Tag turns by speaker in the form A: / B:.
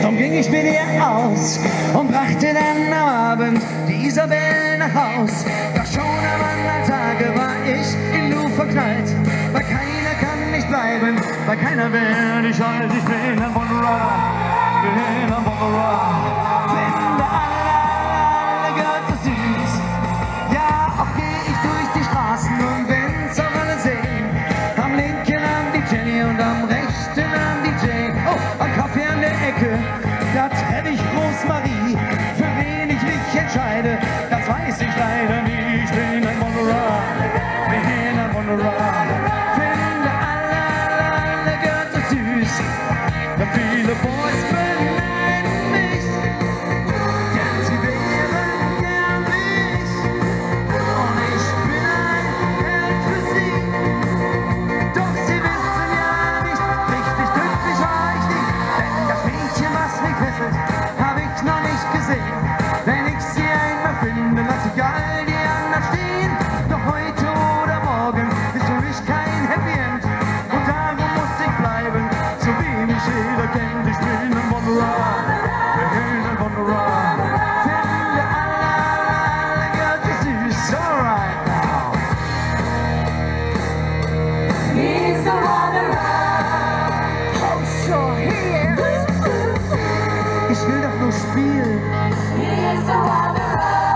A: Drum ging ich mit ihr aus und brachte dann am Abend die Isabel nach Haus. Doch schon am anderen Tage war ich in Lou verknallt, weil keiner kann nicht bleiben, weil keiner will dich halt. Ich bin ein Wanderer, bin ein Wanderer, bin der alle gehört so süß. Ja, auch geh ich durch die Straßen und bin's auf alle sehen. Am linken Arm die Jenny und am rechten Arm die Jane. Oh, ein Kaffee an der Ecke, da treffe ich Rosmarie. Für wen ich mich entscheide, das weiß ich leider nie. Ich bin ein Wanderer, bin ein Wanderer. Finde alle gehört so süß. Denn viele Boys beneiden mich, denn sie wären gern wie ich. Und ich bin ein Held für sie. Doch sie wissen ja nicht, richtig glücklich war ich nicht. Denn das Mädchen, was mich fesselt, hab ich noch nicht gesehen. Wenn ich sie einmal finde, lass ich all die anderen stehen. Doch heute oder morgen ist für mich kein Happy End. Und darum muss ich bleiben, so wie mich jeder kennt. Ich bin ein Wanderer, bin ein Wanderer. Finde alle gehört so süß, alright now.
B: He's a wanderer.
A: Oh, sure he is. Ich will doch nur spielen.
B: He's a wanderer.